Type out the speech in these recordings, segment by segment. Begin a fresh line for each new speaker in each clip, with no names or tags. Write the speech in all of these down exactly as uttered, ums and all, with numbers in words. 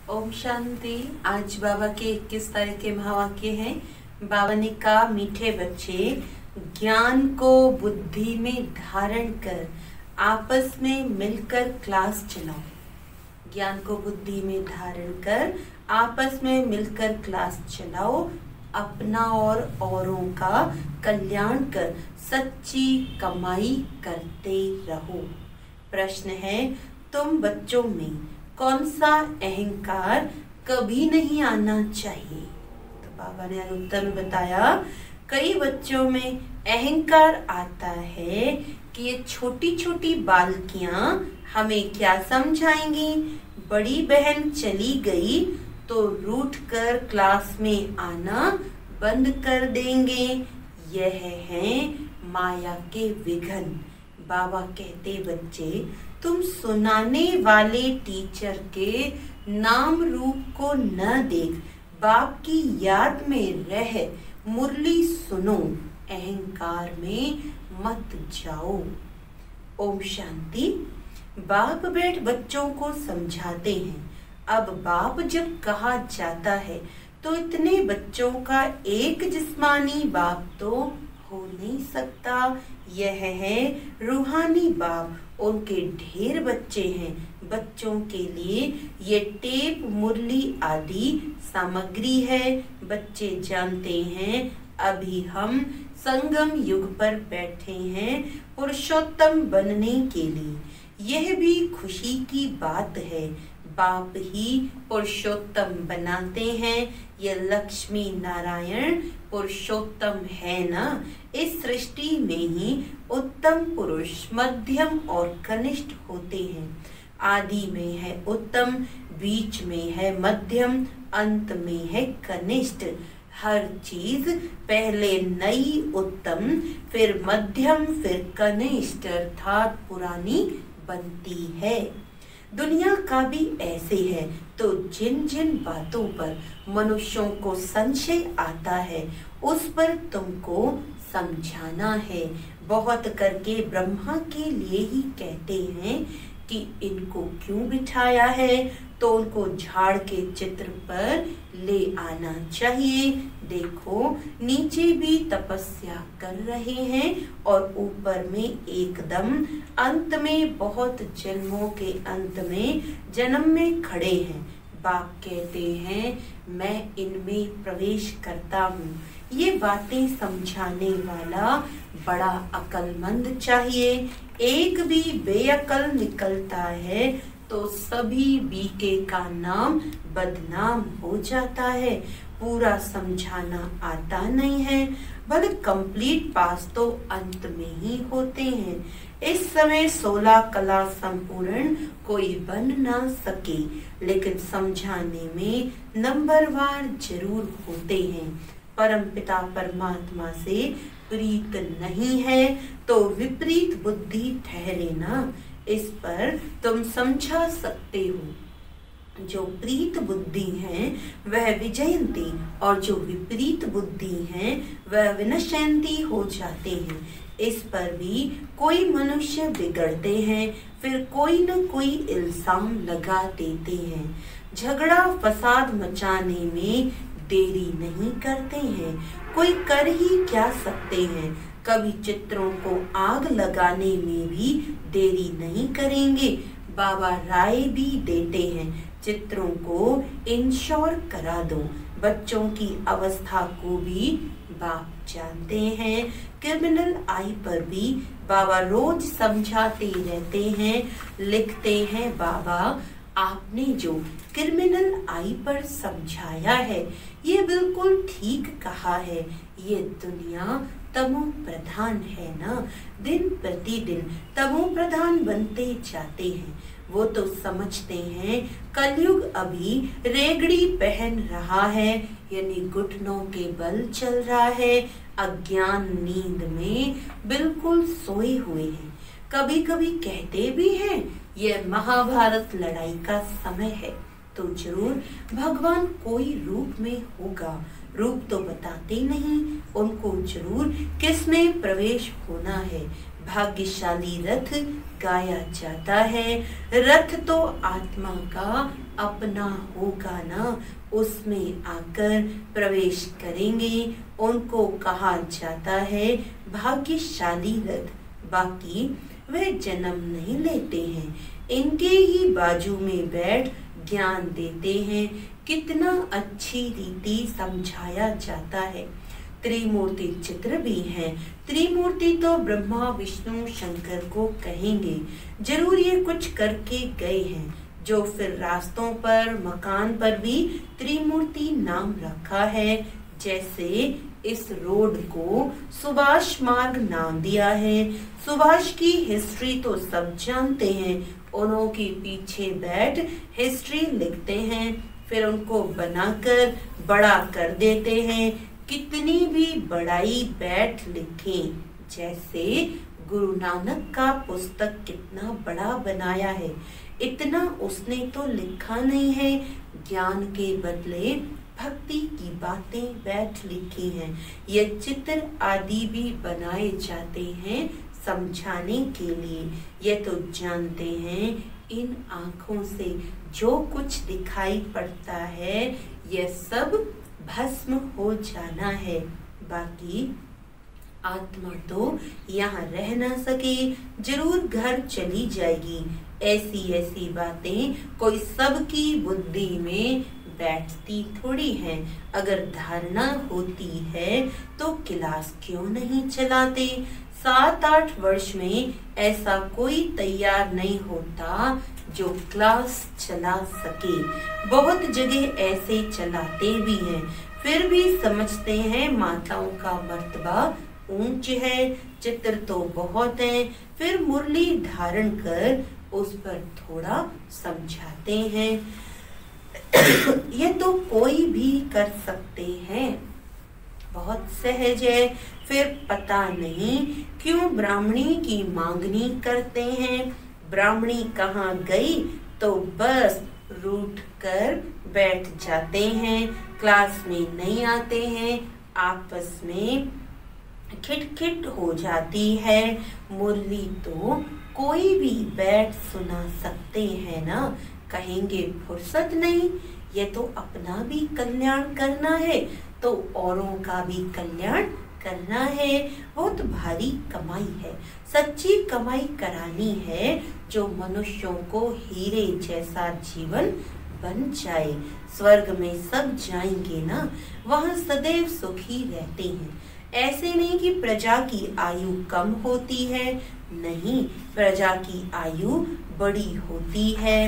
ओम शांति। आज बाबा के इक्कीस तारीख के महावाक्य हैं। बाबा ने कहा, मीठे बच्चे, ज्ञान को बुद्धि में धारण कर आपस में मिलकर क्लास चलाओ। ज्ञान को बुद्धि में धारण कर आपस में मिलकर क्लास चलाओ। अपना और औरों का कल्याण कर सच्ची कमाई करते रहो। प्रश्न है, तुम बच्चों में कौन सा अहंकार कभी नहीं आना चाहिए? तो बाबा ने उत्तर में बताया, कई बच्चों में अहंकार आता है कि ये छोटी छोटी बालकियां हमें क्या समझाएंगी। बड़ी बहन चली गई तो रूठ कर क्लास में आना बंद कर देंगे। यह है माया के विघ्न। बाबा कहते, बच्चे, तुम सुनाने वाले टीचर के नाम रूप को न देख, बाप की याद में रह मुरली सुनो, अहंकार में मत जाओ। ओम शांति। बाप बैठ बच्चों को समझाते हैं। अब बाप जब कहा जाता है तो इतने बच्चों का एक जिस्मानी बाप तो हो नहीं सकता। यह है रूहानी बाप। उनके ढेर बच्चे हैं। बच्चों के लिए ये टेप, मुरली आदि सामग्री है। बच्चे जानते हैं, अभी हम संगम युग पर बैठे हैं पुरुषोत्तम बनने के लिए। यह भी खुशी की बात है, बाप ही पुरुषोत्तम बनाते हैं। ये लक्ष्मी नारायण पुरुषोत्तम है ना। इस सृष्टि में ही उत्तम पुरुष मध्यम और कनिष्ठ होते हैं। आदि में है उत्तम, बीच में है मध्यम, अंत में है कनिष्ठ। हर चीज पहले नई उत्तम, फिर मध्यम, फिर कनिष्ठ अर्थात पुरानी बनती है। दुनिया का भी ऐसे है। तो जिन जिन बातों पर मनुष्यों को संशय आता है उस पर तुमको समझाना है। बहुत करके ब्रह्मा के लिए ही कहते हैं कि इनको क्यों बिठाया है, तो उनको झाड़ के चित्र पर ले आना चाहिए। देखो, नीचे भी तपस्या कर रहे हैं और ऊपर में एकदम अंत में, बहुत जन्मों के अंत में जन्म में खड़े हैं। बाप कहते हैं, मैं इनमें प्रवेश करता हूँ। ये बातें समझाने वाला बड़ा अक्लमंद चाहिए। एक भी बेअक्ल निकलता है तो सभी बीके का नाम बदनाम हो जाता है। पूरा समझाना आता नहीं है, भले कंप्लीट पास तो अंत में ही होते हैं। इस समय सोलह कला संपूर्ण कोई बन ना सके, लेकिन समझाने में नंबरवार जरूर होते हैं। परमपिता परमात्मा से प्रीत नहीं है तो विपरीत बुद्धि ठहरे ना। इस पर तुम समझा सकते हो। जो प्रीत बुद्धि है वह विजयंती और जो विपरीत बुद्धि है वह विनश्यंती हो जाते हैं। इस पर भी कोई मनुष्य बिगड़ते हैं, फिर कोई न कोई इल्जाम लगा देते हैं। झगड़ा फसाद मचाने में देरी नहीं करते हैं। कोई कर ही क्या सकते हैं। कभी चित्रों को आग लगाने में भी देरी नहीं करेंगे। बाबा राय भी देते हैं, चित्रों को इंश्योर करा दो। बच्चों की अवस्था को भी बाप जानते हैं। क्रिमिनल आई पर भी बाबा रोज समझाते रहते हैं, लिखते हैं, बाबा आपने जो क्रिमिनल आई पर समझाया है ये बिल्कुल ठीक कहा है। ये दुनिया तमो प्रधान है ना। दिन प्रतिदिन तमो प्रधान बनते जाते हैं। वो तो समझते हैं कलयुग अभी रेगड़ी पहन रहा है, यानी घुटनों के बल चल रहा है। अज्ञान नींद में बिल्कुल सोए हुए हैं। कभी कभी कहते भी हैं यह महाभारत लड़ाई का समय है, तो जरूर भगवान कोई रूप में होगा। रूप तो बताते नहीं, उनको जरूर किसमें प्रवेश होना है। भाग्यशाली रथ गाया जाता है। रथ तो आत्मा का अपना होगा ना, उसमें आकर प्रवेश करेंगे। उनको कहा जाता है भाग्यशाली रथ, बाकी वे जन्म नहीं लेते हैं, इनके ही बाजू में बैठ ज्ञान देते हैं। कितना अच्छी रीति समझाया जाता है। त्रिमूर्ति चित्र भी है। त्रिमूर्ति तो ब्रह्मा विष्णु शंकर को कहेंगे, जरूर ये कुछ करके गए हैं, जो फिर रास्तों पर मकान पर भी त्रिमूर्ति नाम रखा है। जैसे इस रोड को सुभाष मार्ग नाम दिया है। सुभाष की हिस्ट्री तो सब जानते हैं, उन्हों के पीछे बैठ हिस्ट्री लिखते हैं, फिर उनको बनाकर बड़ा कर देते हैं। कितनी भी बड़ाई बैठ लिखें, जैसे गुरु नानक का पुस्तक कितना बड़ा बनाया है, इतना उसने तो लिखा नहीं है। ज्ञान के बदले भक्ति की बातें बैठ लिखी हैं। ये चित्र आदि भी बनाए जाते हैं समझाने के लिए। ये तो जानते हैं इन आँखों से जो कुछ दिखाई पड़ता है ये सब भस्म हो जाना है, बाकी आत्मा तो यहाँ रह ना सके, जरूर घर चली जाएगी। ऐसी ऐसी बातें कोई सबकी बुद्धि में बैठती थोड़ी हैं। अगर धारणा होती है तो क्लास क्यों नहीं चलाते? सात आठ वर्ष में ऐसा कोई तैयार नहीं होता जो क्लास चला सके। बहुत जगह ऐसे चलाते भी हैं, फिर भी समझते हैं माताओं का मर्तबा ऊंच है, चित्र तो बहुत हैं, फिर मुरली धारण कर उस पर थोड़ा समझाते हैं। ये तो कोई भी कर सकते हैं, बहुत सहज है। फिर पता नहीं क्यों ब्राह्मणी की मांगनी करते हैं। ब्राह्मणी कहाँ गई तो बस रूठ कर बैठ जाते हैं, क्लास में नहीं आते हैं, आपस में खिटखिट हो जाती है। मुरली तो कोई भी बैठ सुना सकते हैं ना, कहेंगे फुर्सत नहीं। ये तो अपना भी कल्याण करना है तो औरों का भी कल्याण करना है। बहुत भारी कमाई है, सच्ची कमाई करानी है, जो मनुष्यों को हीरे जैसा जीवन बन जाए। स्वर्ग में सब जाएंगे ना, वहाँ सदैव सुखी रहते हैं। ऐसे नहीं कि प्रजा की आयु कम होती है, नहीं, प्रजा की आयु बड़ी होती है।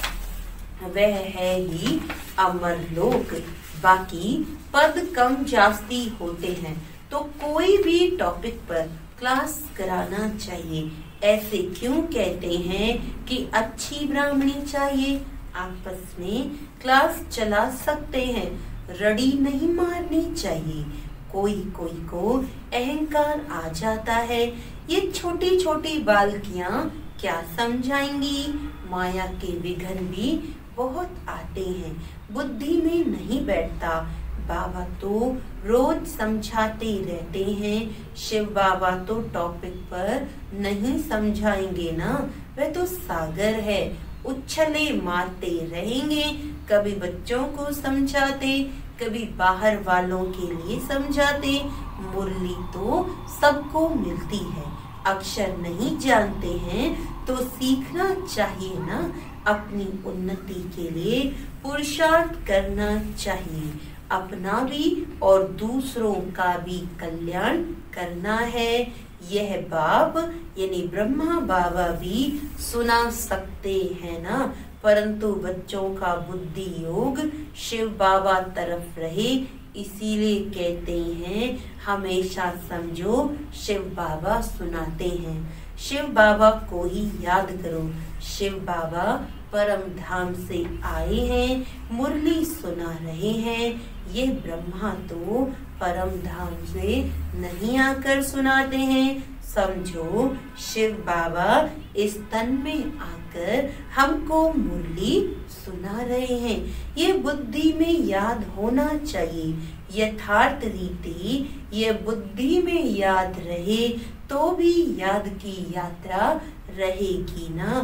वह है ही अमर लोक, बाकी पद कम जास्ती होते हैं, तो कोई भी टॉपिक पर क्लास कराना चाहिए। ऐसे क्यों कहते हैं कि अच्छी ब्राह्मणी चाहिए? आपस में क्लास चला सकते हैं, रड़ी नहीं मारनी चाहिए। कोई कोई को अहंकार आ जाता है, ये छोटी छोटी बालकियां क्या समझाएंगी? माया के विघ्न भी बहुत आते हैं, बुद्धि में नहीं बैठता। बाबा तो रोज समझाते रहते हैं, शिव बाबा तो टॉपिक पर नहीं समझाएंगे ना, वह तो सागर है, उछले मारते रहेंगे। कभी बच्चों को समझाते, कभी बाहर वालों के लिए समझाते। मुरली तो सबको मिलती है, अक्षर नहीं जानते हैं तो सीखना चाहिए ना। अपनी उन्नति के लिए पुरुषार्थ करना चाहिए, अपना भी और दूसरों का भी कल्याण करना है। यह बाप यानी ब्रह्मा बाबा भी सुना सकते हैं ना, परंतु बच्चों का बुद्धि योग शिव बाबा तरफ रहे, इसीलिए कहते हैं हमेशा समझो शिव बाबा सुनाते हैं। शिव बाबा को ही याद करो। शिव बाबा परम धाम से आए हैं, मुरली सुना रहे हैं। ये ब्रह्मा तो परम धाम से नहीं आकर सुनाते हैं। समझो शिव बाबा इस तन में आकर हमको मुरली सुना रहे हैं। ये बुद्धि में याद होना चाहिए, यथार्थ रीति ये बुद्धि में याद रहे तो भी याद की यात्रा रहेगी ना,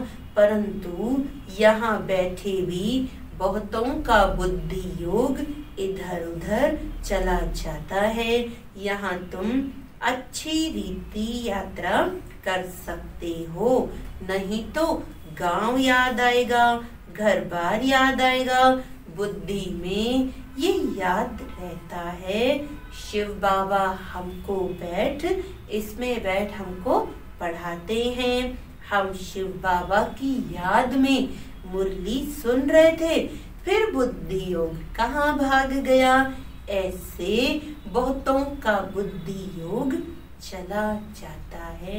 परंतु यहाँ बैठे भी बहुतों का बुद्धि योग इधर उधर चला जाता है। यहाँ तुम अच्छी रीति यात्रा कर सकते हो, नहीं तो गांव याद आएगा, घर बार याद आएगा, बुद्धि में ये याद रहता है शिव बाबा हमको बैठ इसमें बैठ हमको पढ़ाते हैं। हम शिव बाबा की याद में मुरली सुन रहे थे, फिर बुद्धि योग कहाँ भाग गया। ऐसे बहुतों का बुद्धि योग चला जाता है।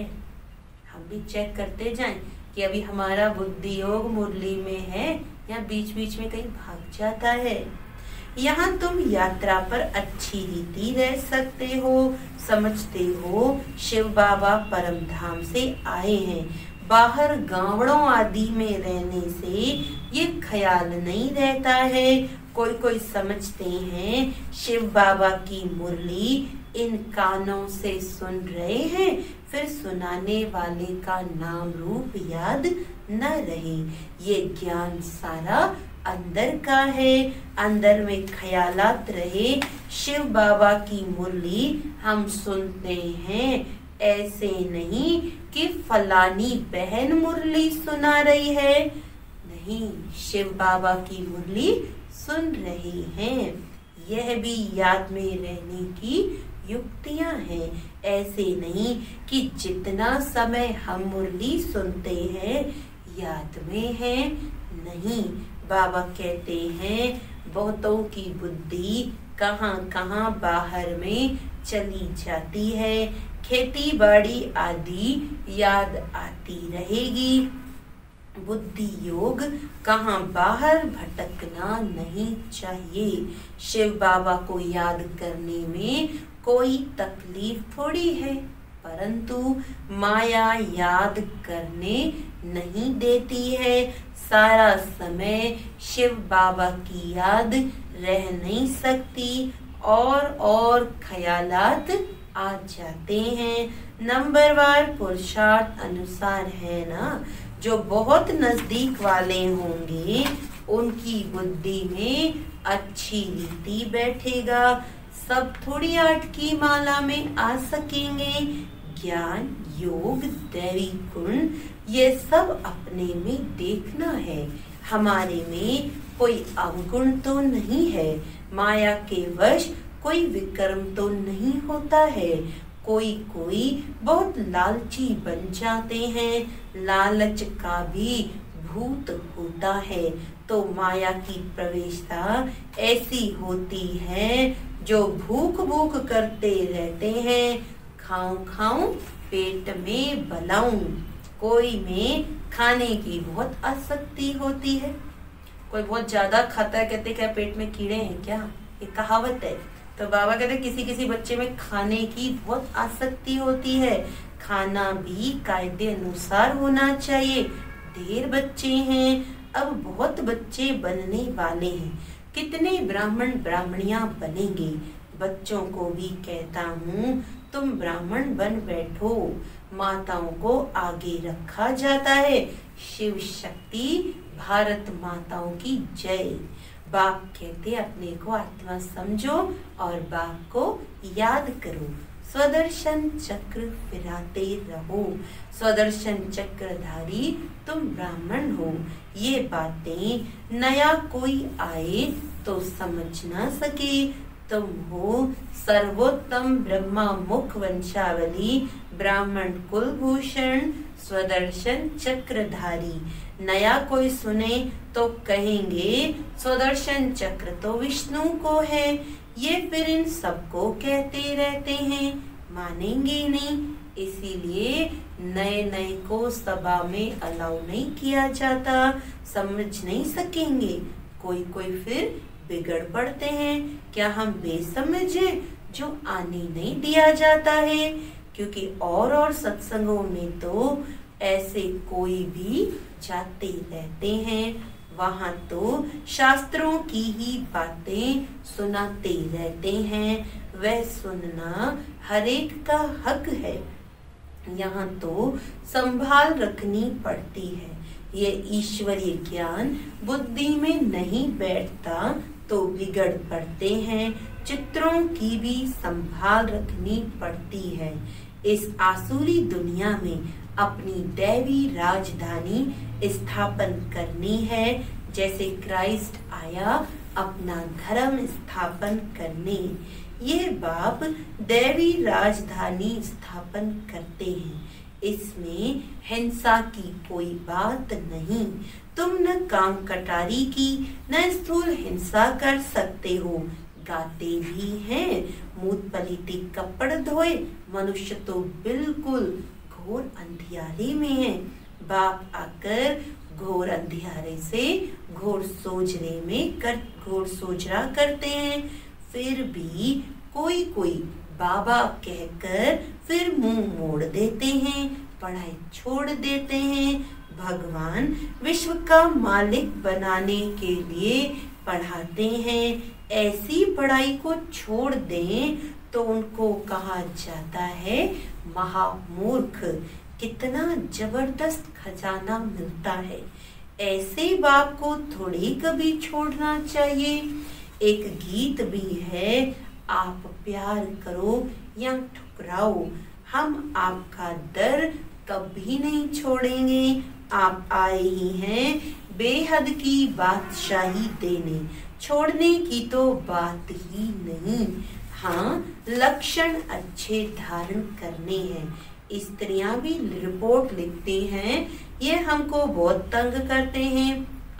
हम भी चेक करते जाएं कि अभी हमारा बुद्धि योग मुरली में है या बीच बीच में कहीं भाग जाता है। यहाँ तुम यात्रा पर अच्छी रीति रह सकते हो, समझते हो शिव बाबा परम धाम से आए हैं। बाहर गांवड़ों आदि में रहने से ये ख्याल नहीं रहता है। कोई कोई समझते हैं शिव बाबा की मुरली इन कानों से सुन रहे हैं, फिर सुनाने वाले का नाम रूप याद न रहे। ये ज्ञान सारा अंदर का है, अंदर में ख्यालात रहे। शिव बाबा की मुरली हम सुनते हैं, ऐसे नहीं कि फलानी बहन मुरली सुना रही है, नहीं, शिव बाबा की मुरली सुन रहे हैं। यह भी याद में रहने की युक्तियां हैं। ऐसे नहीं कि जितना समय हम मुरली सुनते हैं याद में है, नहीं। बाबा कहते हैं बहुतों की बुद्धि कहाँ कहाँ बाहर में चली जाती है, खेती बाड़ी आदि याद आती रहेगी। बुद्धि योग कहाँ बाहर भटकना नहीं चाहिए। शिव बाबा को याद करने में कोई तकलीफ थोड़ी है, परंतु माया याद करने नहीं देती है। सारा समय शिव बाबा की याद रह नहीं सकती और और ख्यालात आ जाते हैं। नंबरवार पुरुषार्थ अनुसार है ना। जो बहुत नजदीक वाले होंगे उनकी बुद्धि में अच्छी रीति बैठेगा, सब थोड़ी आठ की माला में आ सकेंगे। ज्ञान योग दैवी गुण ये सब अपने में देखना है। हमारे में कोई अवगुण तो नहीं है, माया के वश कोई विक्रम तो नहीं होता है। कोई कोई बहुत लालची बन जाते हैं, लालच का भी भूत होता है। तो माया की प्रवेशता ऐसी होती है जो भूख भूख करते रहते हैं, खाऊं खाऊं पेट में बलाऊं। कोई में खाने की बहुत आसक्ति होती है, कोई बहुत ज्यादा खाता है, कहते क्या पेट में कीड़े हैं क्या, ये कहावत है। तो बाबा कहते किसी किसी बच्चे में खाने की बहुत आसक्ति होती है। खाना भी कायदे अनुसार होना चाहिए। ढेर बच्चे हैं, अब बहुत बच्चे बनने वाले हैं, कितने ब्राह्मण ब्राह्मणियां बनेंगे। बच्चों को भी कहता हूँ तुम ब्राह्मण बन बैठो। माताओं को आगे रखा जाता है। शिव शक्ति भारत माताओं की जय। बाप कहते अपने को आत्मा समझो और बाप को याद करो। स्वदर्शन चक्र फिराते रहो। स्वदर्शन चक्रधारी तुम ब्राह्मण हो। ये बातें नया कोई आए तो समझ ना सके। तुम हो सर्वोत्तम ब्रह्मा मुख वंशावली ब्राह्मण कुलभूषण स्वदर्शन चक्रधारी। नया कोई सुने तो कहेंगे स्वदर्शन चक्र तो विष्णु को है, ये फिर इन सबको कहते रहते हैं, मानेंगे नहीं। इसीलिए नए नए को सभा में अलाउ नहीं किया जाता, समझ नहीं सकेंगे। कोई कोई फिर बिगड़ पड़ते हैं। क्या हम बेसमझ हैं जो आने नहीं दिया जाता है? क्योंकि और और सत्संगों में तो ऐसे कोई भी जाते रहते हैं, वहां तो शास्त्रों की ही बातें सुनाते रहते हैं। वह सुनना हरेक का हक है। यहाँ तो संभाल रखनी पड़ती है। ये ईश्वरीय ज्ञान बुद्धि में नहीं बैठता तो बिगड़ पड़ते हैं। चित्रों की भी संभाल रखनी पड़ती है। इस आसुरी दुनिया में अपनी दैवी राजधानी स्थापन करनी है, जैसे क्राइस्ट आया अपना धर्म स्थापन करने। ये बाप दैवी राजधानी स्थापन करते हैं। इसमें हिंसा की कोई बात नहीं। तुम न काम कटारी की न स्थूल हिंसा कर सकते हो। गाते भी हैं, मूत पलीती कपड़ धोए, मनुष्य तो बिल्कुल घोर अंधियारे में है। बाप आकर घोर अंधियारे से घोर सोजरे में कर घोर सोजरा करते हैं। फिर भी कोई कोई बाबा कहकर फिर मुंह मोड़ देते हैं, पढ़ाई छोड़ देते हैं। भगवान विश्व का मालिक बनाने के लिए पढ़ाते हैं। ऐसी पढ़ाई को छोड़ दें तो उनको कहा जाता है महामूर्ख। कितना जबरदस्त खजाना मिलता है। ऐसे बाप को थोड़ी कभी छोड़ना चाहिए। एक गीत भी है, आप प्यार करो या ठुकराओ, हम आपका दर कभी नहीं छोड़ेंगे। आप आए ही हैं बेहद की बादशाही देने, छोड़ने की तो बात ही नहीं। हाँ, लक्षण अच्छे धारण करने हैं। स्त्रियां भी रिपोर्ट लिखती हैं, ये हमको बहुत तंग करते हैं।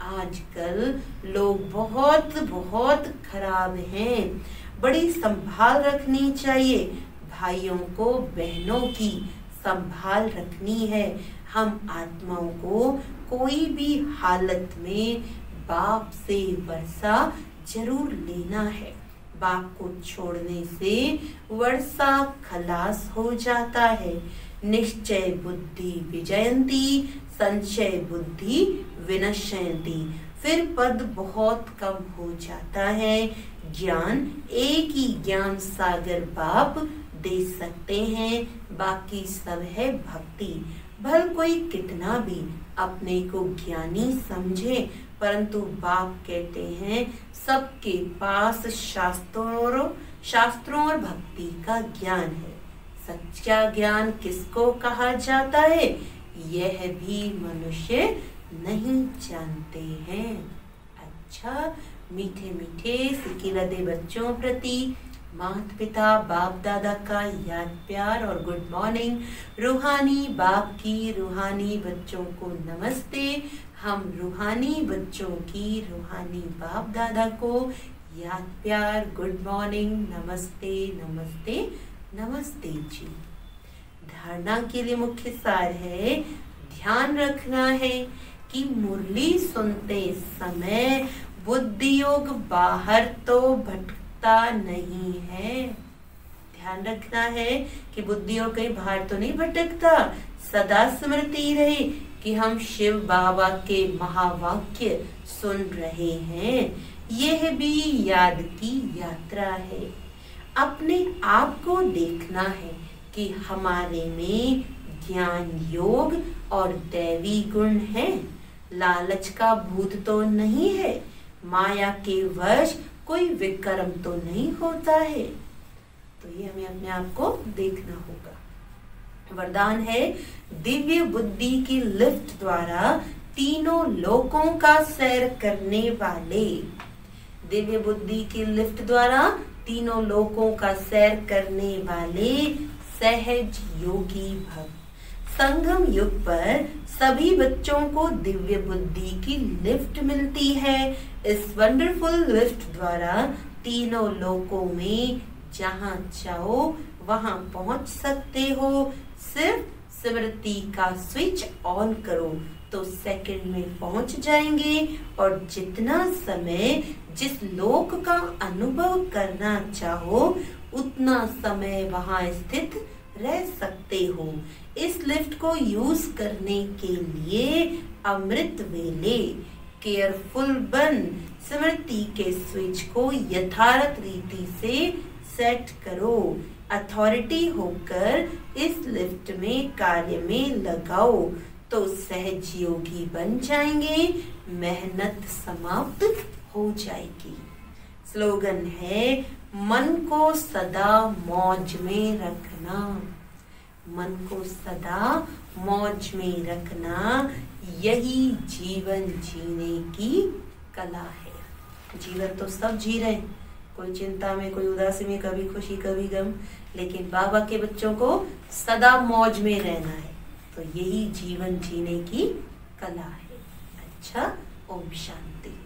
आजकल लोग बहुत बहुत खराब हैं। बड़ी संभाल रखनी चाहिए। भाइयों को बहनों की संभाल रखनी है। हम आत्माओं को कोई भी हालत में बाप से वर्षा जरूर लेना है। बाप को छोड़ने से वर्षा खलास हो जाता है। निश्चय बुद्धि विजयंती, संशय बुद्धि विनश्यंती। फिर पद बहुत कम हो जाता है। ज्ञान एक ही ज्ञान सागर बाप दे सकते हैं, बाकी सब है भक्ति। भल कोई कितना भी अपने को ज्ञानी समझे, परंतु बाप कहते हैं सबके पास शास्त्रों शास्त्रों और भक्ति का ज्ञान है। सच्चा ज्ञान किसको कहा जाता है, यह भी मनुष्य नहीं जानते हैं। अच्छा, मीठे मीठे सिकिलदे बच्चों प्रति माता पिता बाप दादा का याद प्यार और गुड मॉर्निंग। रूहानी बाप की रूहानी बच्चों को नमस्ते। हम रूहानी बच्चों की रूहानी बाप दादा को याद प्यार, गुड मॉर्निंग, नमस्ते नमस्ते नमस्ते जी। धारणा के लिए मुख्य सार है, ध्यान रखना है कि मुरली सुनते समय बुद्धि योग बाहर तो भटकता नहीं है। ध्यान रखना है कि बुद्धि योग कहीं बाहर तो नहीं भटकता। सदा स्मृति रहे कि हम शिव बाबा के महावाक्य सुन रहे हैं। यह भी याद की यात्रा है। अपने आप को देखना है कि हमारे में ज्ञान योग और दैवी गुण है। लालच का भूत तो नहीं है। माया के वश कोई विक्रम तो नहीं होता है। तो ये हमें अपने आप को देखना होगा। वरदान है, दिव्य बुद्धि की लिफ्ट द्वारा तीनों लोकों का सैर करने वाले। दिव्य बुद्धि की लिफ्ट द्वारा तीनों लोकों का सैर करने वाले सहज योगी भक्त। संगम युग पर सभी बच्चों को दिव्य बुद्धि की लिफ्ट मिलती है। इस वंडरफुल लिफ्ट द्वारा तीनों लोकों में जहां चाहो वहां पहुंच सकते हो। सिर्फ स्मृति का स्विच ऑन करो तो सेकंड में पहुंच जाएंगे और जितना समय जिस लोक का अनुभव करना चाहो उतना समय वहां स्थित रह सकते हो। इस लिफ्ट को यूज करने के लिए अमृत वेले केयरफुल बन स्मृति के स्विच को यथार्थ रीति से सेट करो। अथॉरिटी होकर इस लिफ्ट में कार्य में लगाओ तो सहजयोगी बन जाएंगे, मेहनत समाप्त हो जाएगी। स्लोगन है मन को सदा मौज में रखना, मन को सदा मौज में रखना, यही जीवन जीने की कला है। जीवन तो सब जी रहे हैं, कोई चिंता में, कोई उदासी में, कभी खुशी कभी गम, लेकिन बाबा के बच्चों को सदा मौज में रहना है, तो यही जीवन जीने की कला है। अच्छा, ओम शांति।